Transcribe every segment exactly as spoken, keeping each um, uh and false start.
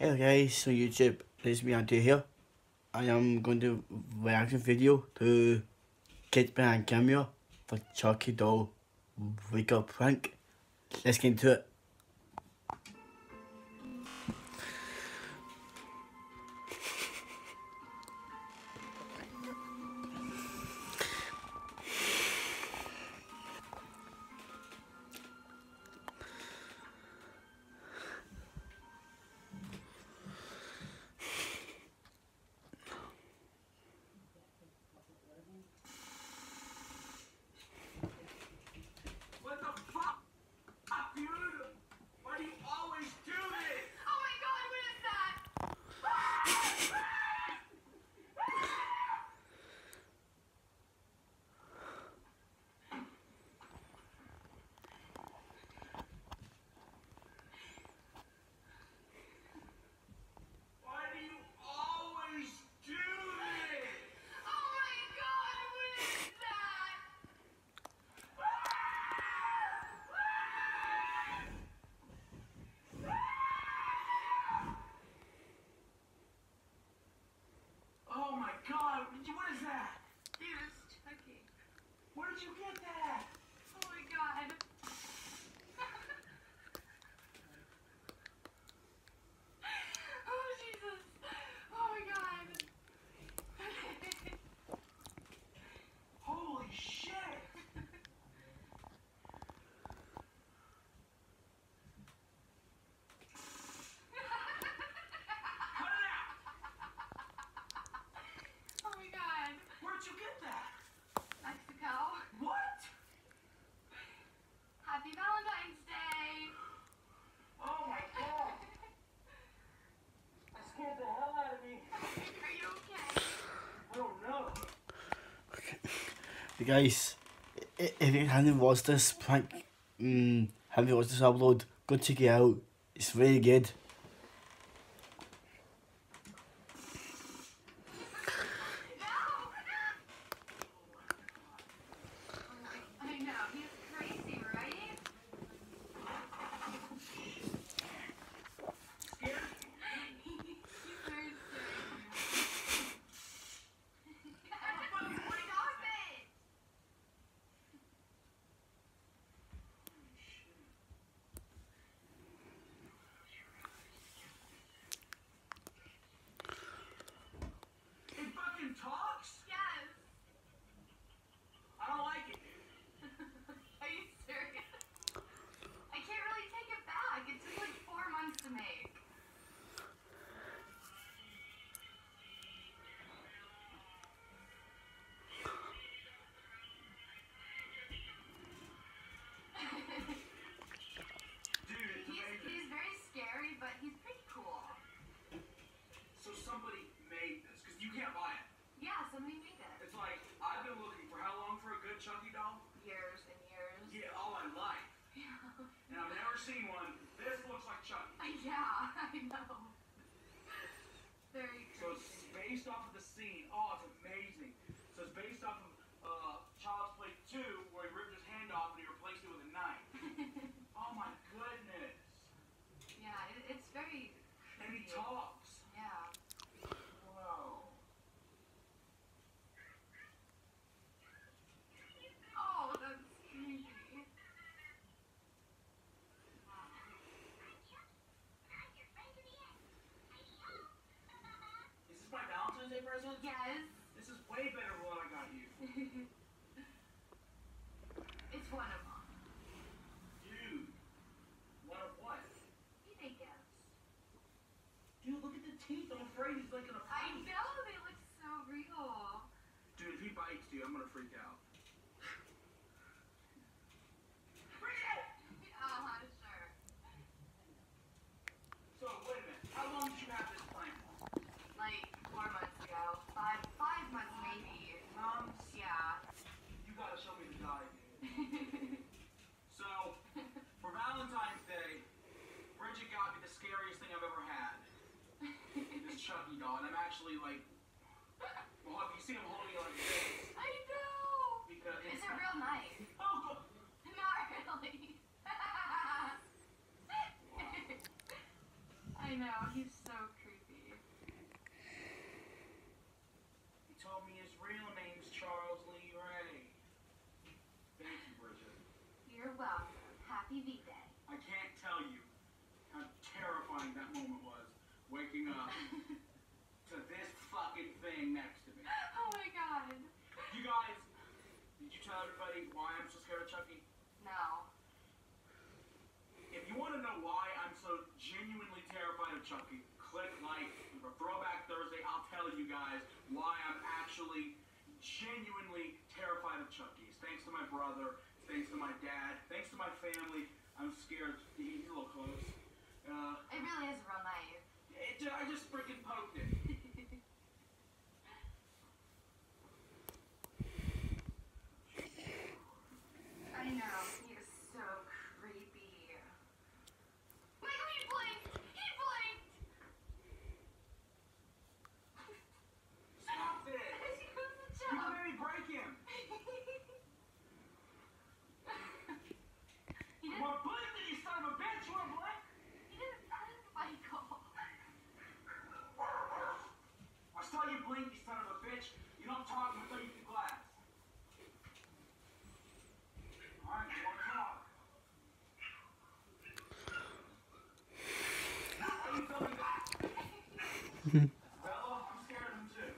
Hello guys, so YouTube, this is me Auntie here. I am going to react a video to Kids Behind Camera for Chucky doll wake up prank. Let's get into it. God, what is that? It was Chucky. Where did you get that? Oh my God. Oh Jesus. Oh my God. Holy shit. Where'd you get that? Mexico. What? Happy Valentine's Day. Oh my God. That scared the hell out of me. Are you okay? I don't know. Okay. You guys, i- if you haven't watched this prank, um, haven't watched this upload, go check it out. It's really good. Talks? Yes. I don't like it. Are you serious? I can't really take it back. It took like four months to make. Dude, it's he's, amazing. he's very scary, but he's pretty cool. So somebody made this, because you can't buy it. Yeah, somebody made it. It's like, I've been looking for how long for a good Chucky doll? Years and years. Yeah, all my life. Yeah. And I've never seen one. This looks like Chucky. Yeah, I know. Very creepy. So it's based off of the scene. Oh, it's amazing. So it's based off of uh, Child's Play two, where he ripped his hand off and he replaced it with a knife. Oh my goodness. Yeah, it, it's very And he creepy. talks. Yeah. Whoa. Oh, that's creepy. Is this my Valentine's Day present? Yes. This is way better than what I got you. It's one of them. Dude. One of what? Eating gifts. Dude, look at the teeth. I'm afraid he's like gonna I bite. know, they look so real. Dude, if he bites, dude, I'm gonna freak out. Uh-huh, sure. So, wait a minute. How long did you have this plan? Like, four months ago. Five, five months maybe. Months? Yeah. You gotta show me the guy, dude. So, for Valentine's Day, Bridget got me the scariest thing I've ever had. This Chucky doll, and I'm actually like, well, you see him holding it like this. I know. Because Is it real nice? Oh, Not really. I I know, he's so creepy. He told me his real name's Charles Lee Ray. Thank you, Bridget. You're welcome. Happy V-Day. I can't tell you how terrifying that moment was, waking up to this fucking thing next to me. Oh my god. You guys, did you tell everybody why I'm so scared of Chucky? No. If you want to know why I'm so genuinely terrified of Chucky, click like for Throwback Thursday. I'll tell you guys why I'm actually genuinely terrified of Chucky. It's thanks to my brother. It's thanks to my dad. Thanks to my family. I'm scared. He's a little close. Uh, It really is real nice. it, I just freaking poked it. I know, he is so creepy. Michael, he blinked! He blinked! Stop it! He was a You joke. made me break him. He You didn't, want blink it, you son of a bitch! You want blink? he didn't blink, Michael. I saw you blink, you son of a bitch. You don't talk until you do glass. Alright, you want to talk? Why are you filming that? Bella, I'm scared of him too.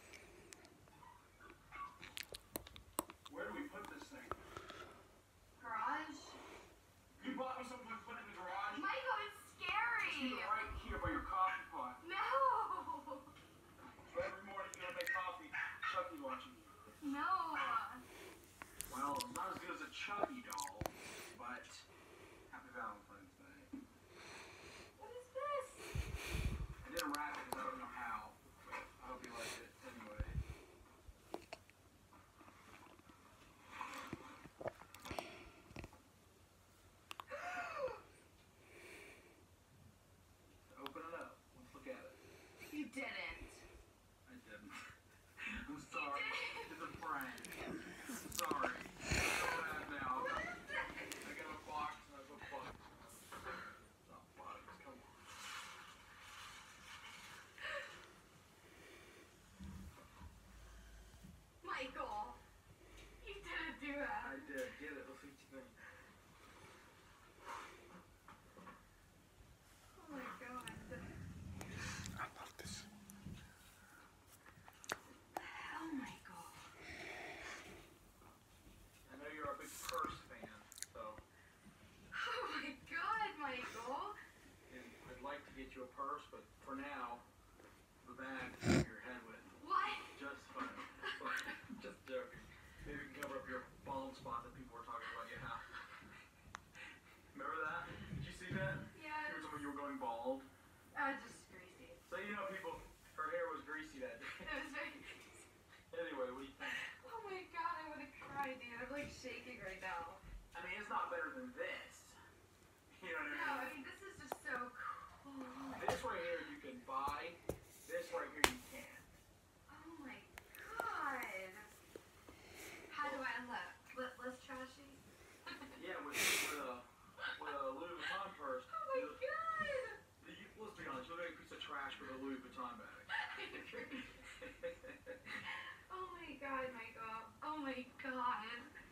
Where do we put this thing? Garage? You bought me something to put in the garage? Michael, it's scary! Keep it right here by your coffee pot. No! So every morning you gotta make coffee. Chucky's watching you. No! Well, it's not as good as a Chucky doll, but happy Valentine's Day. What is this? I didn't wrap it because I don't know how, but I hope you like it anyway. Open it up. Let's look at it. You didn't. I didn't. I'm sorry. It's a prank. Sorry. So bad now. I got a box and I have a box. Not box. Come on. Michael, you didn't do that. I did. Get it. Let's see what you think. Oh my god. I love this. Oh my god. I know you're a big purse fan, so Oh my god, Michael. and I'd like to get you a purse, but for now, the bag over your head with. What? Just fine. Just joking. Maybe we can cover up your bald spot that people were talking about you have. Remember that? Did you see that? Yeah. Here's when you were going bald. Uh, just greasy. So you know people, her hair was greasy that day. It was very greasy. Anyway, what do you think? Oh my god, I wanna cry, dude. I'm like shaking right now. I mean, it's not better than this. You know what No, I I mean? mean, this is just so cool. This right here you can buy. This right here you can't. Oh my god. How do I look? Lip less trashy? Yeah, with, with a with a Louis Vuitton purse. Oh my you- god. you- let's be honest, you'll make a piece of trash with a Louis Vuitton bag. Oh my god, Michael. Oh my god.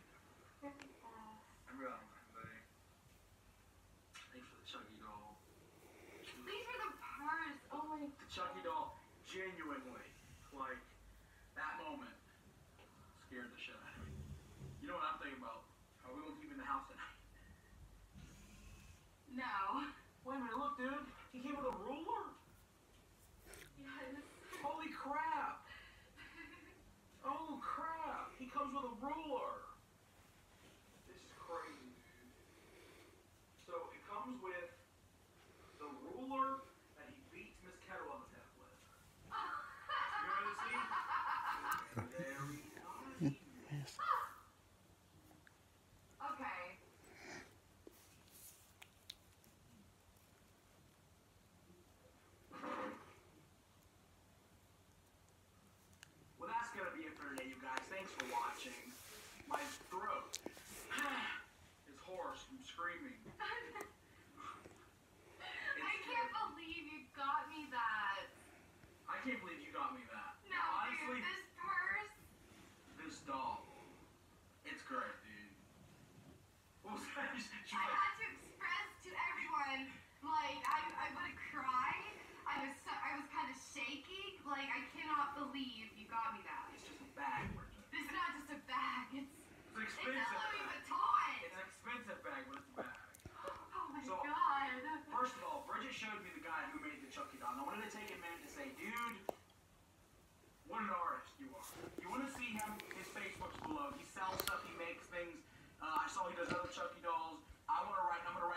I'm going, buddy. Thanks for the Chucky doll. These are the purse. Oh my The Chucky doll, genuinely, like that moment, scared the shit out of me. You know what I'm thinking about? Are we gonna keep him in the house tonight? No. Wait a minute, look, dude. He came with a ruler. Yes. Holy crap! Oh crap! He comes with a ruler. This is crazy, dude. So it comes with the ruler that he beats Miss Kettle on the death with. You ready to see? Very nice. Yes. Okay. Well, that's gonna be it for today, you guys. Thanks for watching. My throat is hoarse from screaming. I can't believe you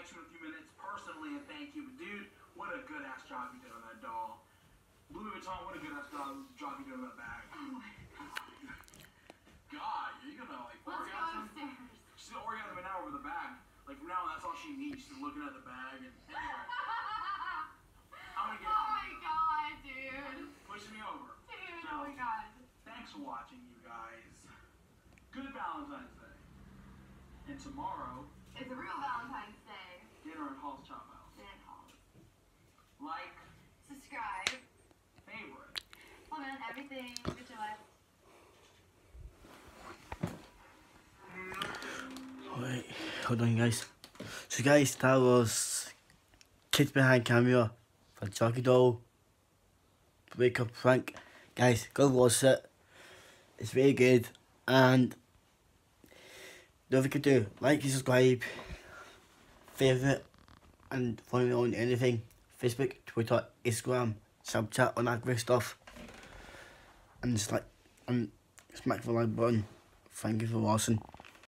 likes you in a few minutes personally and thank you. But dude, what a good ass job you did on that doll. Louis Vuitton, what a good ass job, job you did on that bag. Oh my god. God, you're gonna like Let's go orgasm. upstairs. She's gonna orgasm right now over the bag. Like from now on, that's all she needs. She's looking at the bag and anyway. I'm gonna get Oh my god, dude. pushing me over. Dude, So, oh my god. thanks for watching, you guys. Good Valentine's Day. And tomorrow, It's a real Valentine's Day. dinner at Hall's Chop House. Then Halls. Like, Subscribe. favorite. Comment on everything. Get your life. Alright, hold on guys. So guys, that was Kids Behind Camera for Chucky doll breakup prank. Guys, go watch it. It's very good. And don't forget to like and subscribe, favourite, and follow me on anything. Facebook, Twitter, Instagram, Snapchat, all that great stuff. And just like and smack the like button. Thank you for watching.